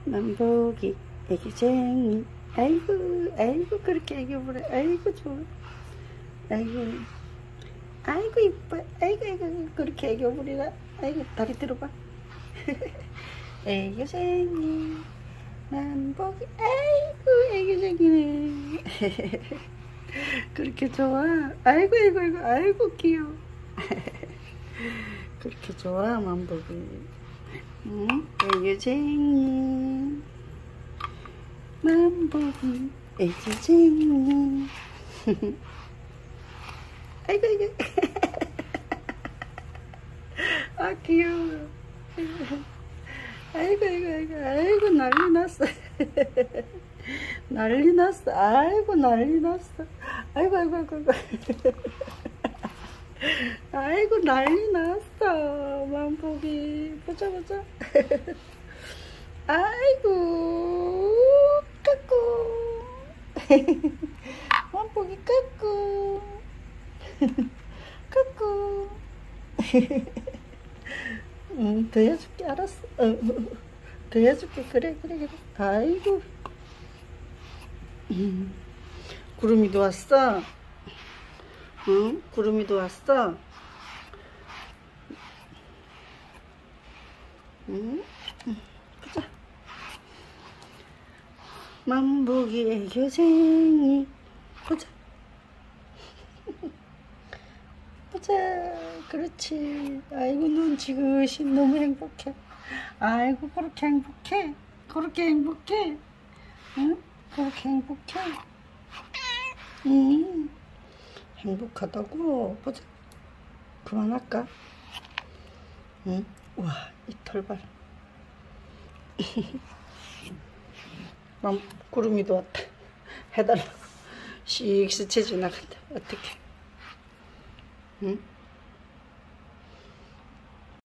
만보기 애기쟁이. 아이고 아이고 그렇게 애교 부려. 아이고 좋아. 아이고 아이고 이뻐. 아이고 아이고 그렇게 애교 부리라. 아이고 다리 들어봐. 애교쟁이 만보기. 아이고 애교쟁이네. 그렇게 좋아. 아이고 아이고 아이고 아이고 귀여워. 그렇게 좋아 만보기. 응? 애교쟁이 만보기 애교쟁이. 아이고 아이고. 아 귀여워. 아이고 아이고 아이고 아이고 난리 났어. 난리 났어. 아이고 난리 났어. 아이고 아이고 아이고 아이고 난리 났어. 만보기 보자 보자. 아이고 까꿍. 만보기 까꿍. 까꿍. 더 해줄게. 알았어. 더 해줄게. 그래 그래 그래. 아이고. 구름이도 왔어. 응? 구름이도 왔어. 응? 보자. 만보기 애교쟁이. 보자. 보자. 그렇지. 아이고 눈 지그시 너무 행복해. 아이고 그렇게 행복해. 그렇게 행복해. 응? 그렇게 행복해. 응. 행복하다고. 보자. 그만할까? 응? 우와 이 털발. 구름이도 왔다. 해달라고 씩 스쳐 지나간다. 어떡해. 응?